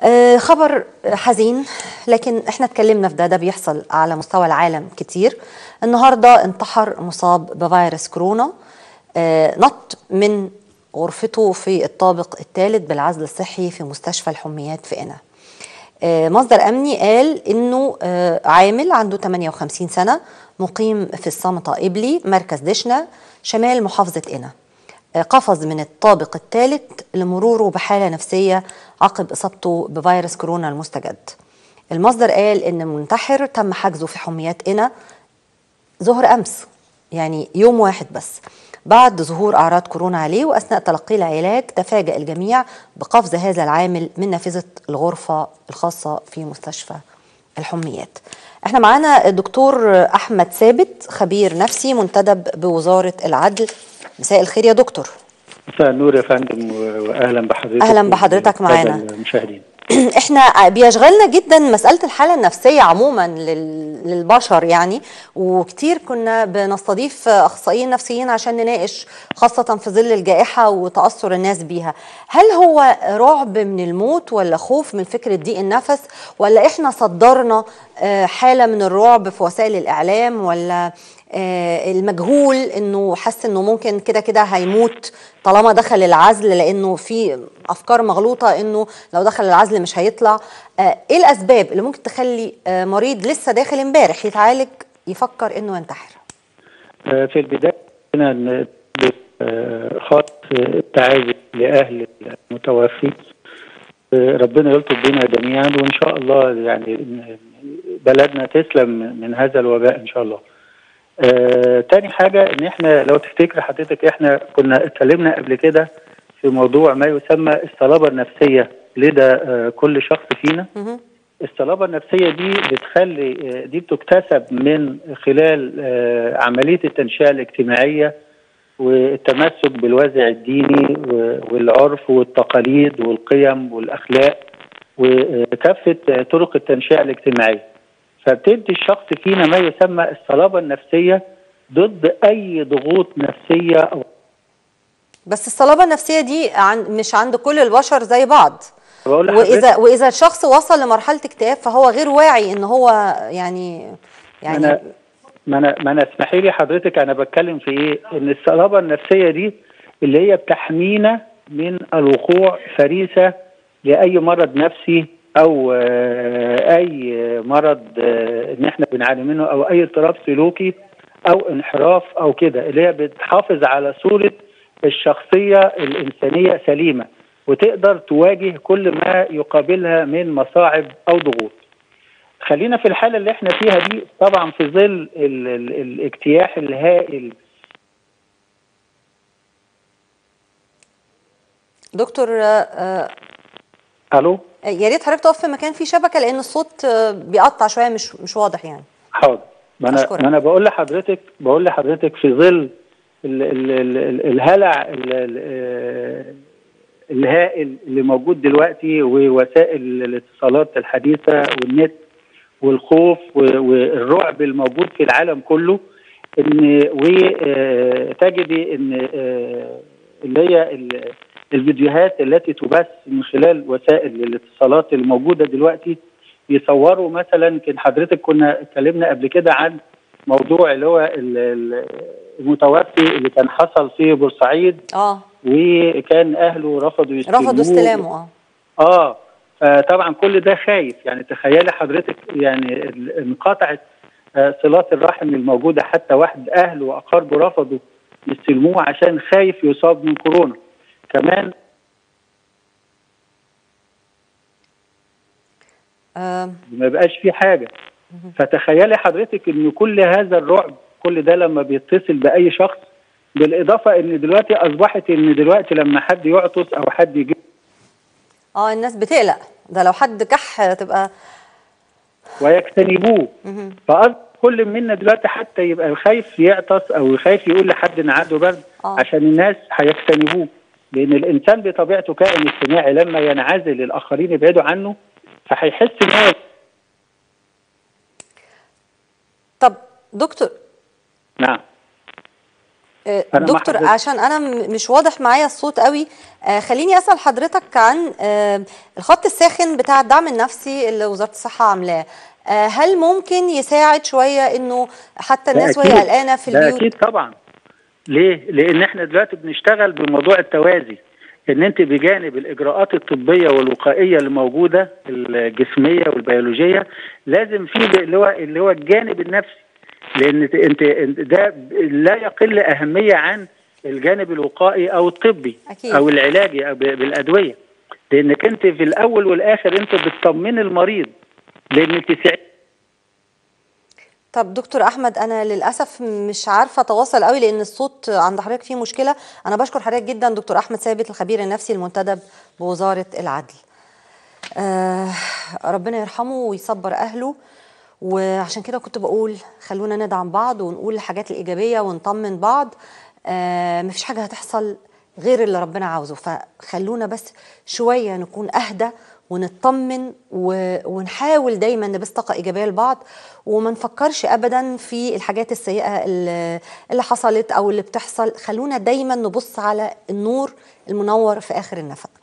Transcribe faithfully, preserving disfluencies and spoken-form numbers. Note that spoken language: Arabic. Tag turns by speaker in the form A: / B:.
A: آه، خبر حزين، لكن احنا اتكلمنا في ده ده بيحصل على مستوى العالم كتير. النهارده انتحر مصاب بفيروس كورونا، آه، نط من غرفته في الطابق الثالث بالعزل الصحي في مستشفى الحميات في قنا. آه، مصدر امني قال انه آه، عامل عنده ثمانية وخمسين سنه، مقيم في الصامته إبلي مركز دشنا شمال محافظه قنا. قفز من الطابق الثالث لمروره بحالة نفسية عقب إصابته بفيروس كورونا المستجد. المصدر قال إن المنتحر تم حجزه في حميات قنا ظهر أمس، يعني يوم واحد بس بعد ظهور أعراض كورونا عليه، وأثناء تلقي العلاج تفاجأ الجميع بقفز هذا العامل من نافذة الغرفة الخاصة في مستشفى الحميات. احنا معانا الدكتور أحمد ثابت، خبير نفسي منتدب بوزارة العدل. مساء الخير يا دكتور.
B: مساء النور يا فندم، واهلا بحضرتك.
A: اهلا بحضرتك معانا.
B: المشاهدين
A: احنا بيشغلنا جدا مسألة الحالة النفسية عموما للبشر يعني، وكتير كنا بنستضيف اخصائيين نفسيين عشان نناقش خاصة في ظل الجائحة وتأثر الناس بيها. هل هو رعب من الموت ولا خوف من فكرة ضيق النفس، ولا احنا صدرنا حالة من الرعب في وسائل الإعلام، ولا المجهول انه حس انه ممكن كده كده هيموت طالما دخل العزل، لانه في افكار مغلوطه انه لو دخل العزل مش هيطلع. ايه الاسباب اللي ممكن تخلي مريض لسه داخل امبارح يتعالج يفكر انه ينتحر؟
B: في البدايه هنا خط التعازي لاهل المتوفي، ربنا يلطف بنا جميعا، وان شاء الله يعني بلدنا تسلم من هذا الوباء ان شاء الله. آه، تاني حاجة ان احنا لو تفتكر حضرتك احنا كنا اتكلمنا قبل كده في موضوع ما يسمى الصلابة النفسية لدى آه كل شخص فينا. الصلابة النفسية دي بتخلي آه دي بتكتسب من خلال آه عملية التنشئة الاجتماعية والتمسك بالوازع الديني والعرف والتقاليد والقيم والأخلاق وكافة طرق التنشئة الاجتماعية. فبتدي الشخص فينا ما يسمى الصلابة النفسية ضد أي ضغوط نفسية أو
A: بس الصلابة النفسية دي عن مش عند كل البشر زي بعض.
B: بقول
A: وإذا وإذا الشخص وصل لمرحلة اكتئاب فهو غير واعي إن هو يعني يعني
B: ما أنا ما أنا ما أنا اسمحي لي حضرتك، أنا بتكلم في إيه؟ إن الصلابة النفسية دي اللي هي بتحمينا من الوقوع فريسة لأي مرض نفسي او اي مرض ان احنا بنعاني منه، او اي اضطراب سلوكي او انحراف او كده، اللي هي بتحافظ على صورة الشخصية الانسانية سليمة وتقدر تواجه كل ما يقابلها من مصاعب او ضغوط. خلينا في الحالة اللي احنا فيها دي طبعا في ظل ال ال الاجتياح الهائل.
A: دكتور آه
B: الو،
A: يا ريت حضرتك تقف في مكان فيه شبكه لان الصوت بيقطع شويه، مش مش واضح يعني.
B: حاضر. ما انا ما انا بقول لحضرتك بقول لحضرتك في ظل ال ال ال الهلع ال ال الهائل اللي موجود دلوقتي ووسائل الاتصالات الحديثه والنت والخوف والرعب الموجود في العالم كله، ان وتجدي ان اللي هي الفيديوهات التي تبث من خلال وسائل الاتصالات الموجوده دلوقتي يصوروا مثلا. يمكن حضرتك كنا اتكلمنا قبل كده عن موضوع اللي هو المتوفي اللي كان حصل في بورسعيد،
A: اه
B: وكان اهله رفضوا يستلموه
A: رفضوا استلامه. اه
B: اه فطبعا كل ده خايف. يعني تخيلي حضرتك يعني انقطعت صلات الرحم الموجوده، حتى واحد اهله واقاربه رفضوا يستلموه عشان خايف يصاب من كورونا كمان.
A: آه.
B: ما بقاش في حاجه. فتخيلي حضرتك ان كل هذا الرعب كل ده لما بيتصل باي شخص، بالاضافه ان دلوقتي اصبحت ان دلوقتي لما حد يعطس او حد يجي
A: اه الناس بتقلق، ده لو حد كح تبقى
B: ويجتنبوه. فأصبح كل منا دلوقتي حتى يبقى خايف يعطس او خايف يقول لحد ان عنده برد
A: آه.
B: عشان الناس هيجتنبوه، لان الانسان بطبيعته كائن اجتماعي، لما ينعزل الاخرين يبعدوا عنه فهيحس ان هو.
A: طب دكتور.
B: نعم.
A: آه،
B: انا مع
A: دكتور،
B: حضرتك.
A: عشان انا م- مش واضح معايا الصوت قوي، آه، خليني اسال حضرتك عن آه، الخط الساخن بتاع الدعم النفسي اللي وزاره الصحه عاملاه. آه، هل ممكن يساعد شويه انه حتى
B: ده
A: الناس وهي
B: اكيد،
A: قلقانه في
B: ده
A: البيوت؟
B: اكيد طبعا. ليه؟ لان احنا دلوقتي بنشتغل بموضوع التوازي، ان انت بجانب الاجراءات الطبيه والوقائيه اللي موجوده الجسميه والبيولوجيه، لازم في اللي هو اللي هو الجانب النفسي، لان انت انت ده لا يقل اهميه عن الجانب الوقائي او الطبي
A: اكيد.
B: او العلاجي أو بالادويه، لانك انت في الاول والاخر انت بتطمن المريض، لان تسع.
A: طب دكتور احمد، انا للاسف مش عارفه اتواصل قوي لان الصوت عند حضرتك فيه مشكله. انا بشكر حضرتك جدا دكتور احمد ثابت، الخبير النفسي المنتدب بوزاره العدل. آه ربنا يرحمه ويصبر اهله. وعشان كده كنت بقول خلونا ندعم بعض ونقول الحاجات الايجابيه ونطمن بعض. آه مفيش حاجه هتحصل غير اللي ربنا عاوزه، فخلونا بس شويه نكون اهدى ونطمن ونحاول دايما نبث طاقه ايجابيه لبعض، وما نفكرش ابدا في الحاجات السيئه اللي اللي حصلت او اللي بتحصل. خلونا دايما نبص على النور المنور في اخر النفق.